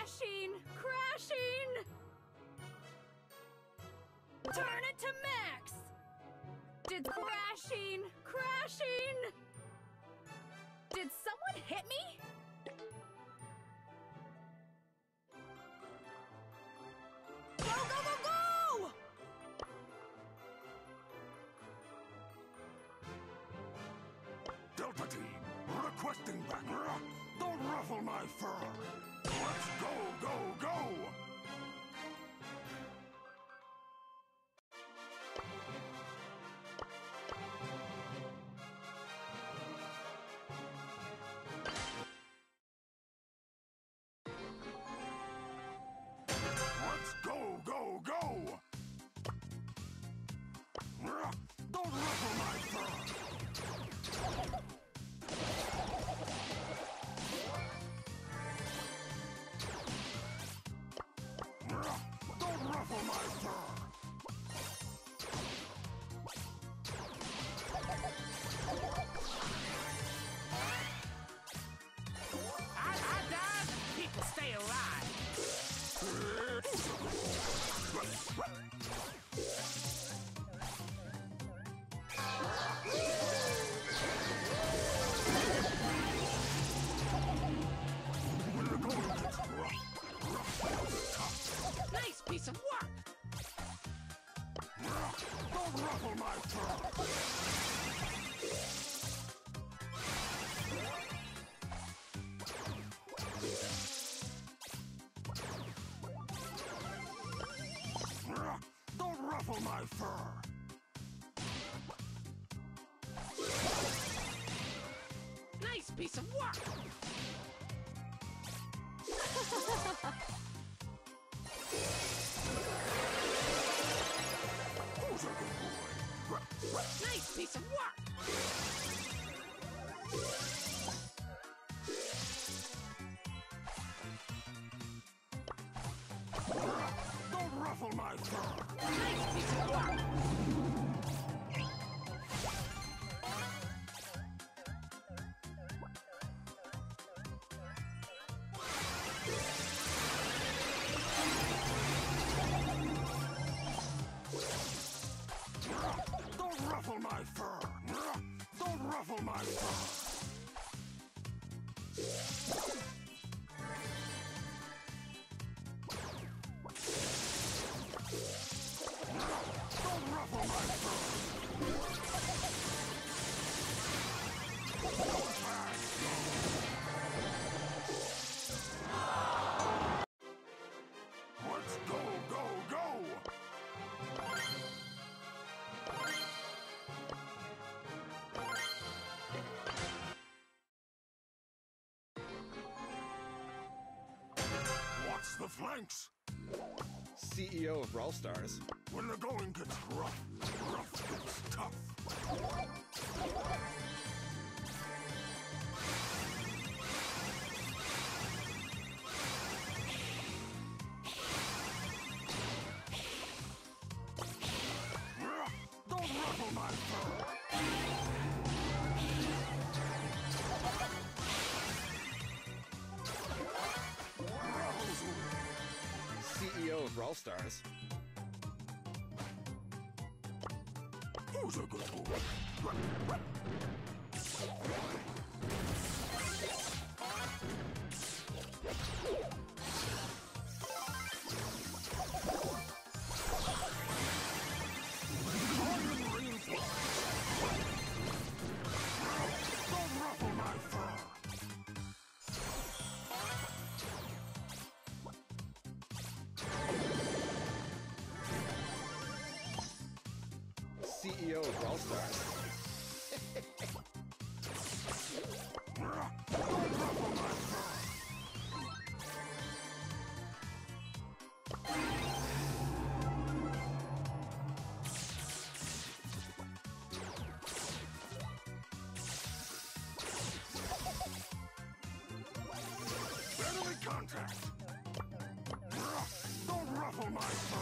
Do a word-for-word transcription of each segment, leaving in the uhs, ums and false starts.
Crashing! Crashing! Turn it to max! Did crashing! Crashing! Did someone hit me? Go, go, go, go! Delta Team, requesting back. Don't ruffle my fur. Let's go, go, go! Let's go, go, go! Don't ruffle my fur! Don't ruffle my fur! I, I died, people stay alive. Nice piece of work. Don't ruffle my fur! Don't ruffle my fur! Nice piece of work. Who's a good boy? Nice piece of work. Don't ruffle my fur! Nice piece of work. Don't ruffle my fur! Don't ruffle my fur! Don't ruffle my fur! Let's go, go, go! Watch the flanks! C E O of Brawl Stars. When the going gets rough, rough gets tough. Don't ruffle my fur! C E O of Brawl Stars. Who's a good boy? Don't ruffle my fur! C E O of Brawl Stars. Don't ruffle my fur! Enemy contact! Don't ruffle my fur!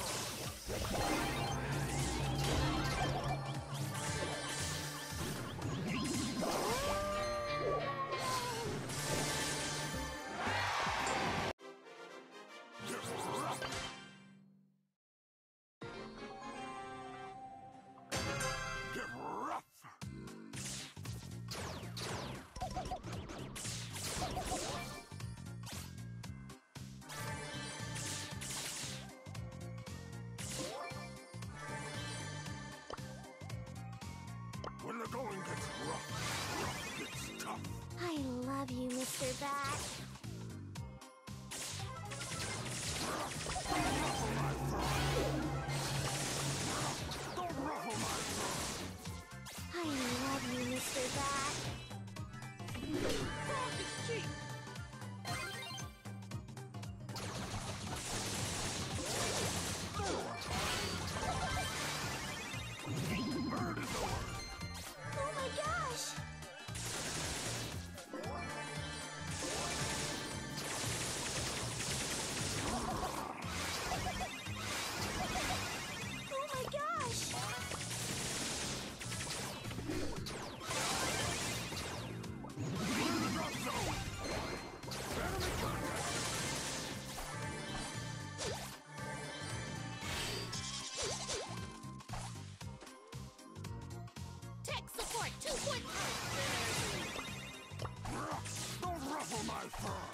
you, Mister Bat. Don't ruffle my fur! I love you, Mister Bat. Frog is cheap. Bird is over! Oh my gosh! Oh my gosh! Drop zone! Enemy contact! Tech support two point oh. Don't ruffle my fur!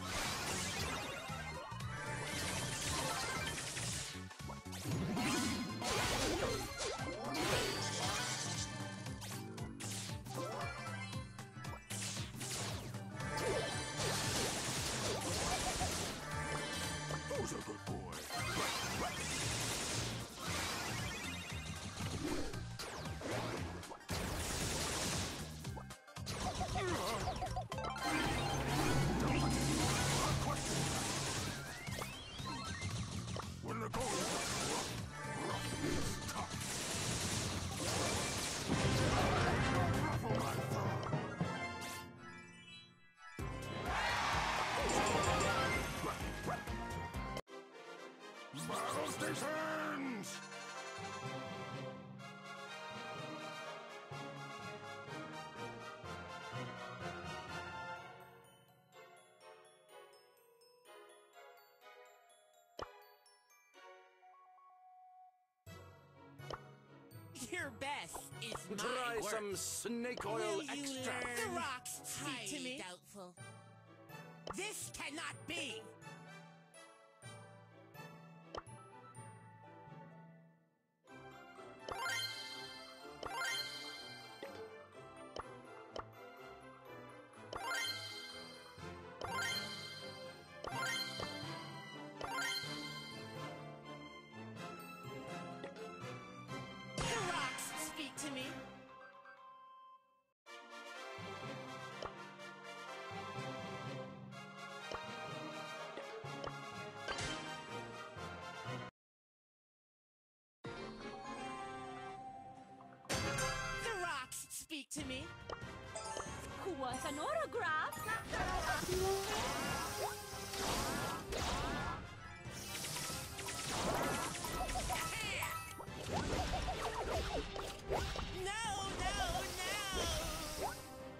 Who's a good boy? When the goal is rough, rough is tough. Don't ruffle my fur! Battle stations! Your best is my Try worst. some snake oil Will you extract. learn? The rocks speak to me. Doubtful. This cannot be. The rocks speak to me. The rocks speak to me. Who wants an autograph? No, no, no!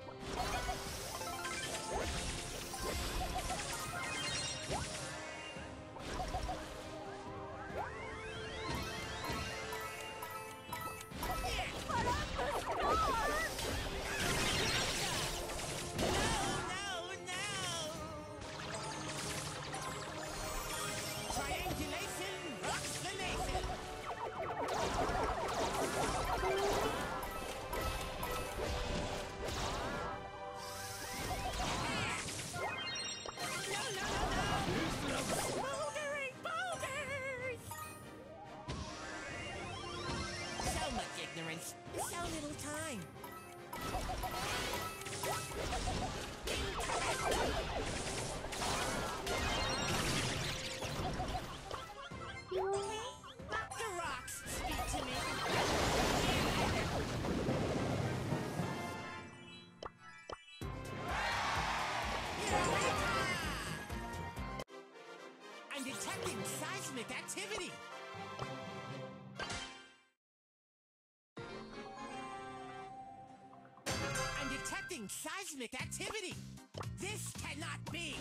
No, no, no! Triangulation rocks the nation! No, no, no, no! Bouldering boulders! So much ignorance, so little time. The rocks speak to me. I'm detecting seismic activity. I'm detecting seismic activity. This cannot be.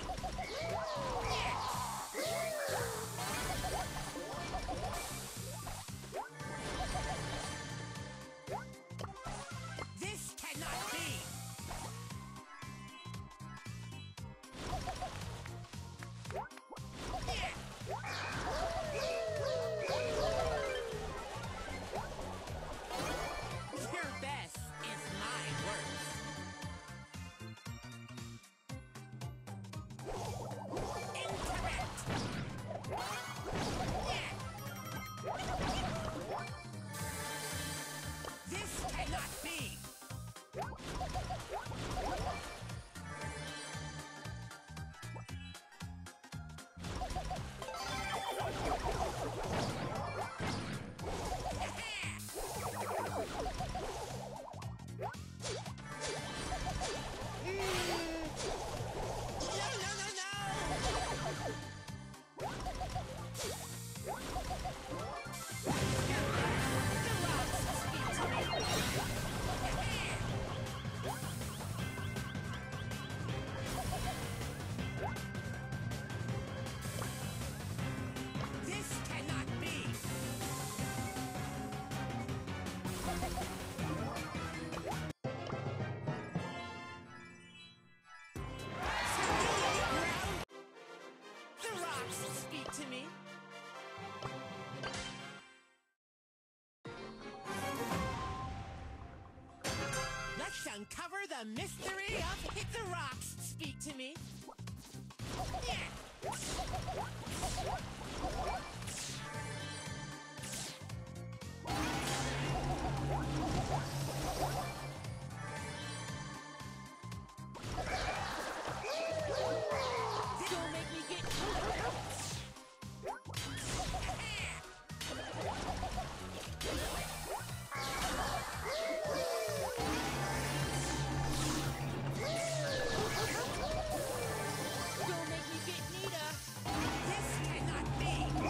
This cannot be. Your best is my worst. the mystery of Hit the Rocks. Speak to me. Yeah. Don't make me get Don't make me get Nita. This cannot be.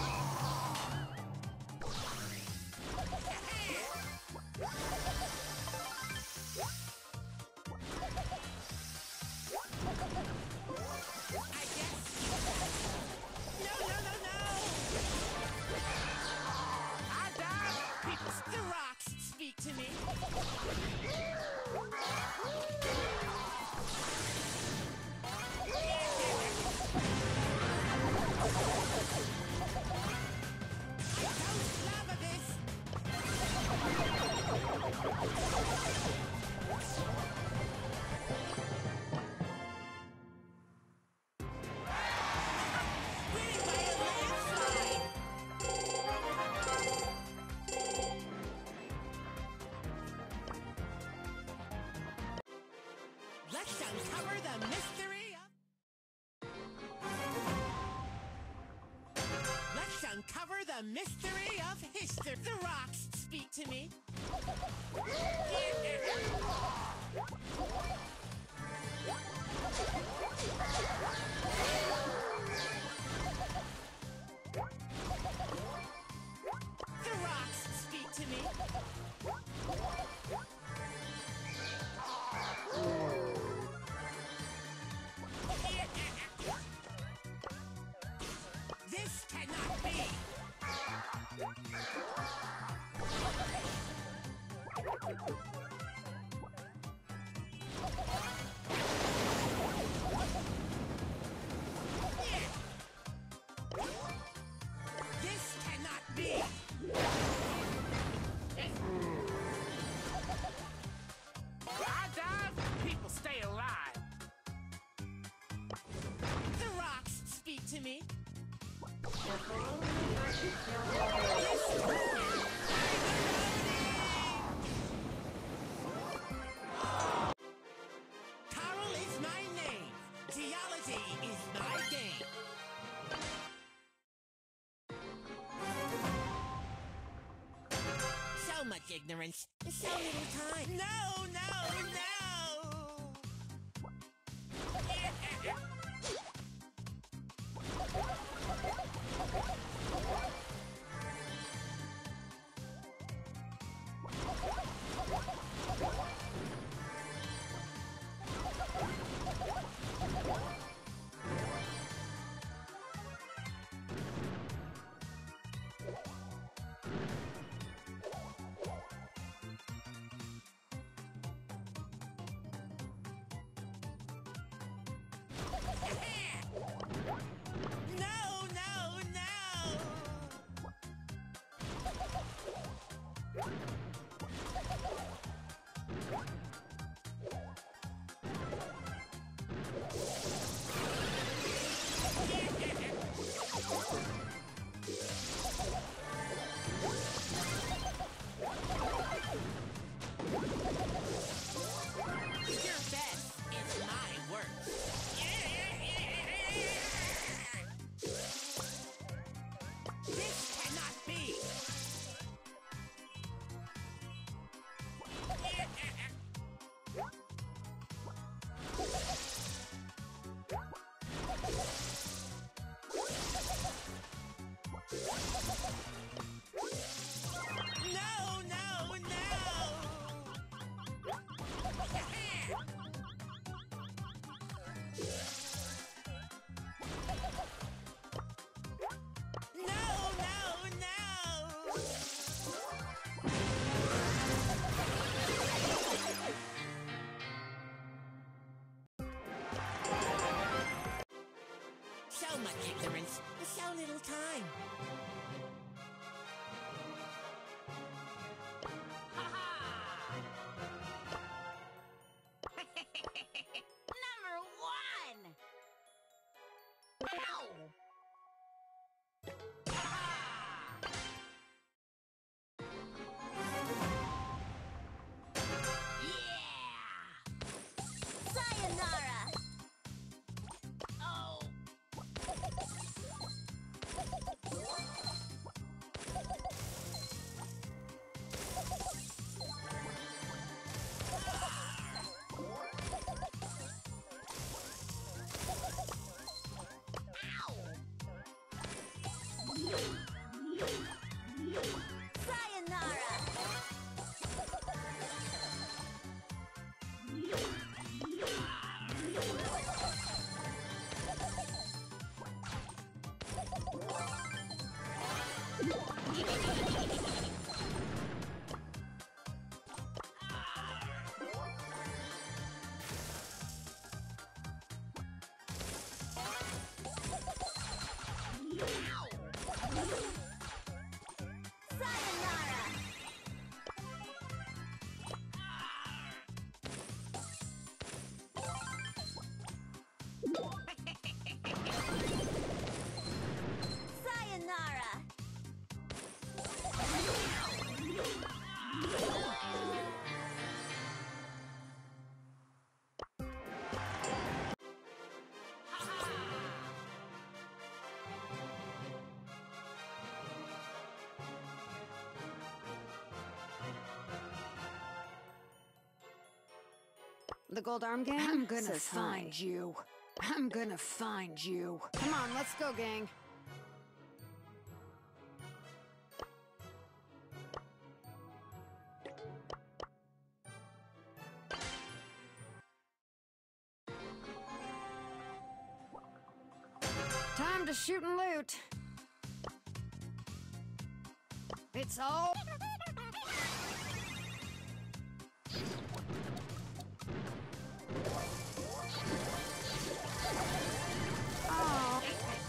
I guess. No, no, no, no. I died. People, the rocks speak to me. I don't love this. Winning by a landslide. Let's uncover the mystery of... Let's uncover the mystery of history. The rocks speak to me. The rocks speak to me. This cannot be. This cannot be. I dive, people stay alive. The rocks speak to me. Carl is my name. Geology is my game. So much ignorance, so little time. No, no, no! No, no, no! Your best is my worst. This cannot be. No, no, no! No, no, no! So much ignorance, so little time. Sayonara! Sayonara! The gold arm gang? I'm gonna find you. I'm gonna find you. Come on, let's go, gang. Time to shoot and loot. It's all... Oh.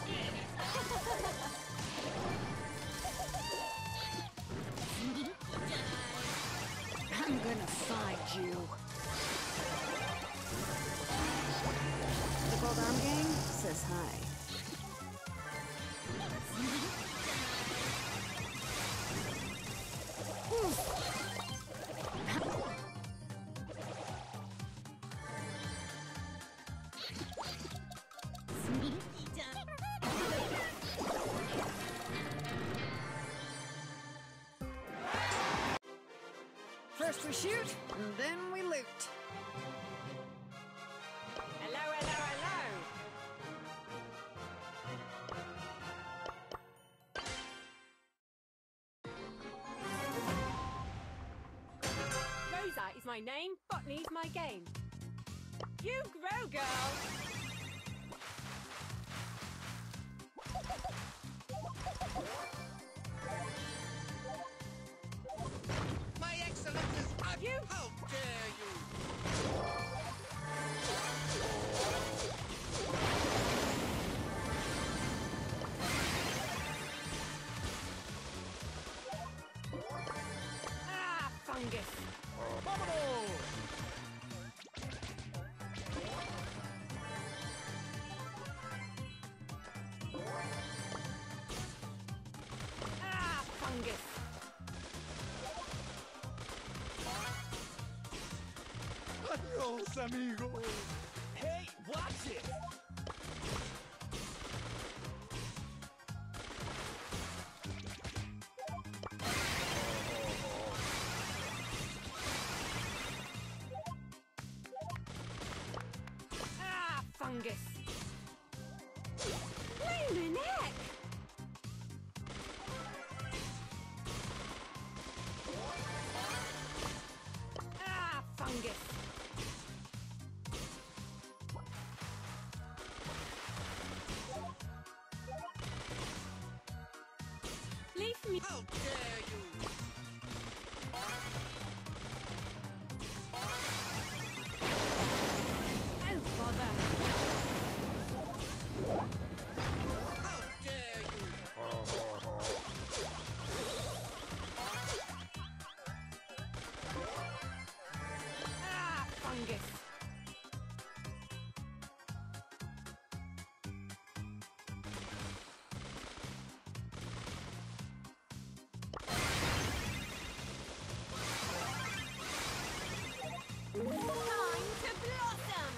I'm gonna find you. The Gold Arm Gang says hi. First we shoot, and then we loot. Hello, hello, hello. Rosa is my name, botany's my game. You grow, girl. My Excellences, are You- How dare you! Ah, fungus. Ah, fungus. Adios, amigo. Hey, watch it! Ah, fungus. Blue neck. Ah, fungus. Leave me. How dare you! Oh, bother. How dare you! Ah, fungus. Time to blossom!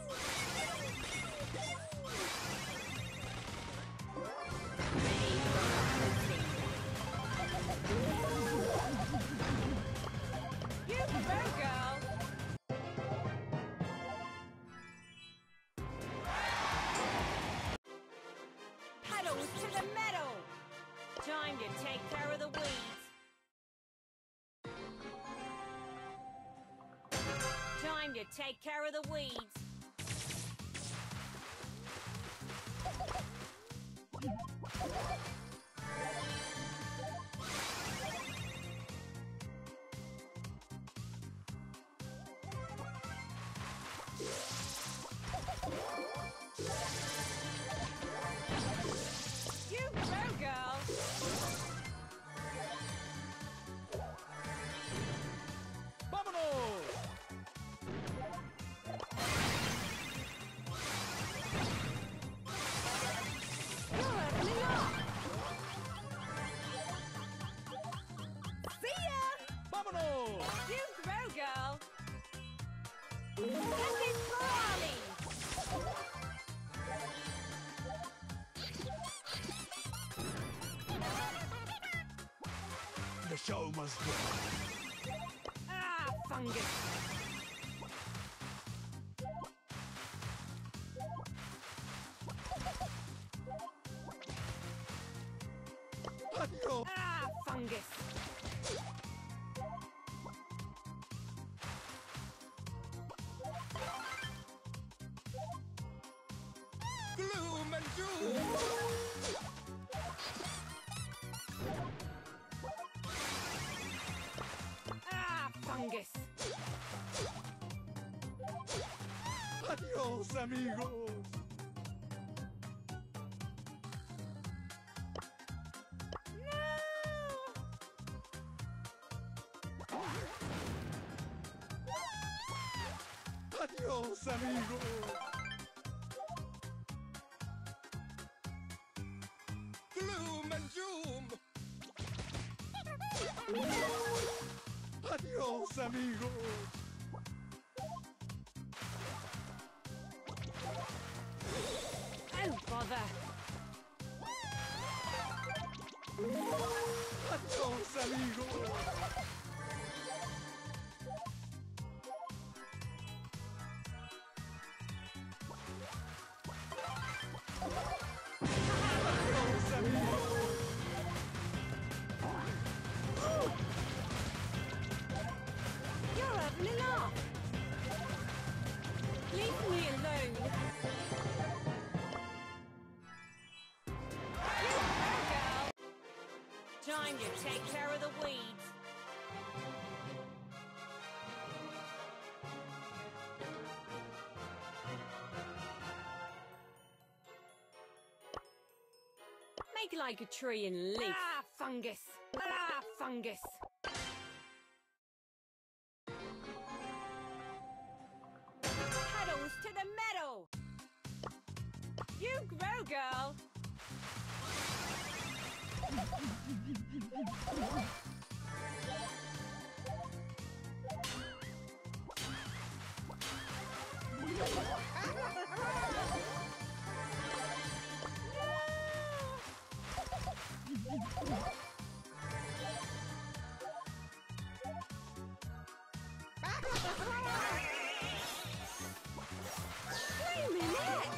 You go, girl. Pedals to the metal. Time to take care of the weeds. Time to take care of the weeds. show must go on. Ah, fungus! Adios. Ah, fungus! Gloom and doom. Ah, fungus! Adios, amigos. Adios, amigos. Gloom and doom. Adios, amigos. Oh, bother! Adios, amigos. Adios, amigos. You're having a laugh! Leave me alone! You go, girl! Time to take care of the weeds! Make like a tree and leaf! Ah, fungus! Ah, fungus! Pedals to the metal! You grow, girl! Wait a minute!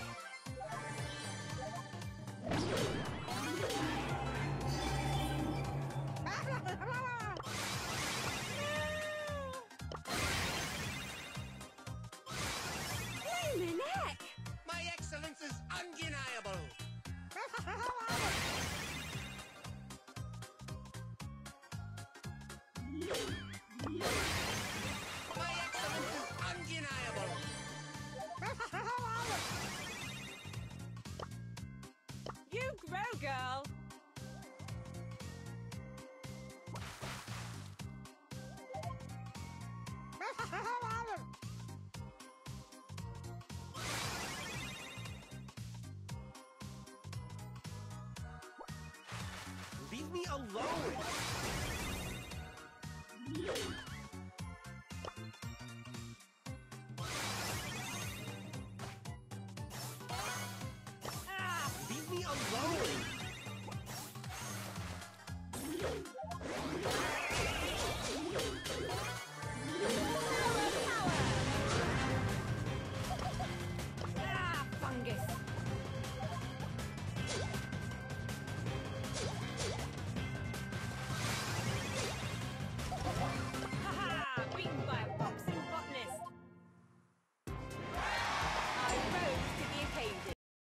Wait a minute! My excellence is undeniable. My excellence is undeniable. You grow, girl! Leave me alone. Ah! Leave me alone.